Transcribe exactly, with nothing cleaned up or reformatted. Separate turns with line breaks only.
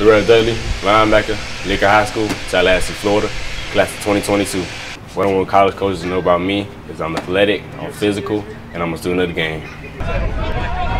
Terrell Dudley, linebacker, Lincoln High School, Tallahassee, Florida, class of twenty twenty-two. What I want college coaches to know about me is I'm athletic, I'm physical, and I'm a student of the game.